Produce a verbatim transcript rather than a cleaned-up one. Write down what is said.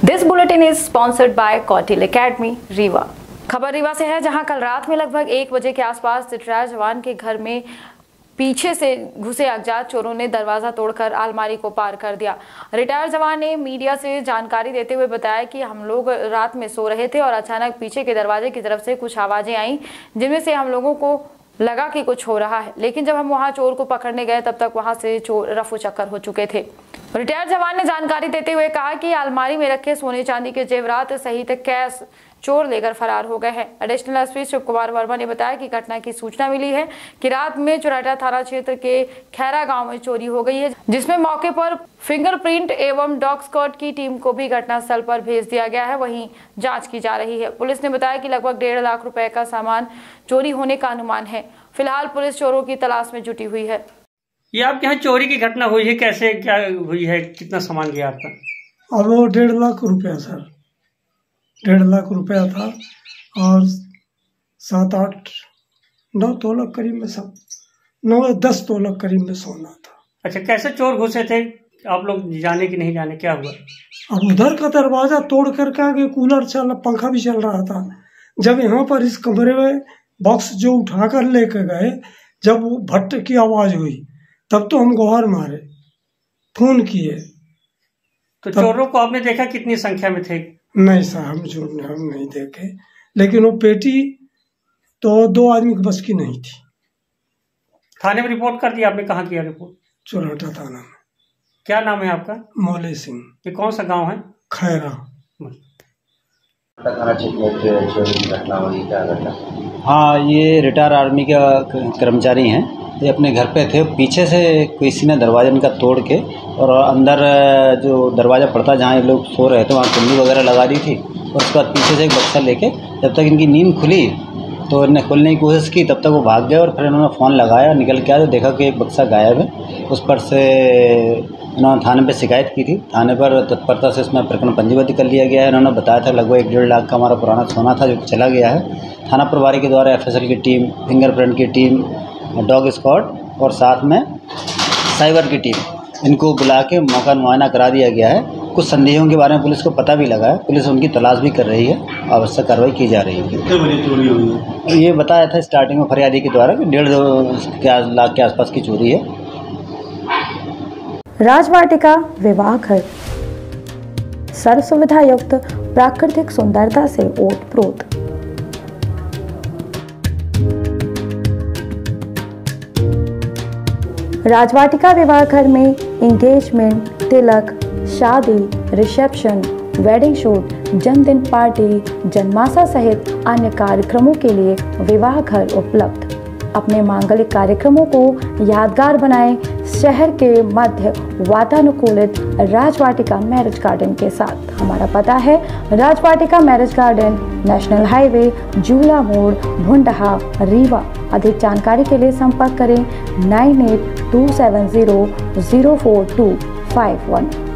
This bulletin is sponsored by Kautilya academy Rewa. खबर रीवा से है, जहां कल रात में लगभग एक बजे के आसपास रिटायर्ड जवान के घर में पीछे से घुसे अज्ञात चोरों ने दरवाजा तोड़कर अलमारी को पार कर दिया। रिटायर्ड जवान ने मीडिया से जानकारी देते हुए बताया कि हम लोग रात में सो रहे थे और अचानक पीछे के दरवाजे की तरफ से कुछ आवाजें आई, जिनमें से हम लोगों को लगा कि कुछ हो रहा है, लेकिन जब हम वहां चोर को पकड़ने गए तब तक वहां से चोर रफू चक्कर हो चुके थे। रिटायर्ड जवान ने जानकारी देते हुए कहा कि अलमारी में रखे सोने चांदी के जेवरात सहित कैश चोर लेकर फरार हो गए हैं। एडिशनल एसपी शिव कुमार वर्मा ने बताया कि घटना की सूचना मिली है कि रात में चुराटा थाना क्षेत्र के खैरा गांव में चोरी हो गई है, जिसमें मौके पर फिंगरप्रिंट एवं डॉग स्क्वाड की टीम को भी घटनास्थल पर भेज दिया गया है। वहीं जांच की जा रही है। पुलिस ने बताया कि लगभग डेढ़ लाख रुपए का सामान चोरी होने का अनुमान है। फिलहाल पुलिस चोरों की तलाश में जुटी हुई है। ये आपके यहाँ चोरी की घटना हुई है, कैसे क्या हुई है, कितना सामान गया आपका? अब वो डेढ़ लाख रुपया सर, डेढ़ लाख रुपया था और सात आठ नौ तोला करीब में सब नौ दस तोला करीब में सोना था। अच्छा, कैसे चोर घुसे थे आप लोग, जाने कि नहीं जाने, क्या हुआ? अब उधर का दरवाजा तोड़ करके आगे कूलर चल, पंखा भी चल रहा था। जब यहाँ पर इस कमरे में बॉक्स जो उठा कर लेके गए, जब वो भट्ट की आवाज हुई तब तो हम गुहार मारे, फोन किए। तो चोरों को आपने देखा कितनी संख्या में थे? नहीं सर, हम जो हम नहीं देखे, लेकिन वो पेटी तो दो आदमी की बस की नहीं थी। थाने में रिपोर्ट कर दिया आपने? कहाँ किया रिपोर्ट? चुराटा थाना में। क्या नाम है आपका? मौले सिंह। ये कौन सा गांव है? खैरा। थाना क्षेत्र में चोरी की घटना हुई, क्या घटना? हाँ, ये रिटायर आर्मी का कर्मचारी हैं। ये अपने घर पे थे, पीछे से किसी ने दरवाजा इनका तोड़ के और अंदर जो दरवाज़ा पड़ता जहाँ ये लोग सो रहे थे वहाँ कुंडी वगैरह लगा दी थी, और उसके बाद पीछे से एक बक्सा लेके जब तक इनकी नींद खुली तो इन्हें खोलने की कोशिश की, तब तक वो भाग गए और फिर इन्होंने फ़ोन लगाया, निकल के आया तो देखा कि एक बक्सा गायब है। उस पर से इन्होंने थाने पे शिकायत की थी। थाने पर तत्परता से इसमें प्रकरण पंजीबद्ध कर लिया गया है। इन्होंने बताया था लगभग एक डेढ़ लाख का हमारा पुराना सोना था जो चला गया है। थाना प्रभारी के द्वारा एफ एस एल की टीम, फिंगरप्रिंट की टीम, डॉग स्क्वाड और साथ में साइबर की टीम, इनको बुला के मौका मुआयना करा दिया गया है। कुछ संदेहों के बारे में पुलिस को पता भी लगा है, पुलिस उनकी तलाश भी कर रही है, आवश्यक कार्रवाई की जा रही है। कितने बड़ी चोरी हुई है? ये बताया था स्टार्टिंग में फरियादी के द्वारा कि डेढ़ लाख के आसपास की चोरी है। राजवाटिका विवाह घर, सर्व सुविधा युक्त प्राकृतिक सुंदरता से ओतप्रोत। राजवाटिका विवाह घर में एंगेजमेंट, तिलक, शादी, रिसेप्शन, वेडिंग शूट, जन्मदिन पार्टी, जन्माशा सहित अन्य कार्यक्रमों के लिए विवाह घर उपलब्ध। अपने मांगलिक कार्यक्रमों को यादगार बनाएं शहर के मध्य वातानुकूलित राजवाटिका मैरिज गार्डन के साथ। हमारा पता है Rajvatika marriage garden, national highway, Jula मोड़, भुंडहा, रीवा। अधिक जानकारी के लिए संपर्क करें nine eight two seven zero zero four two five one.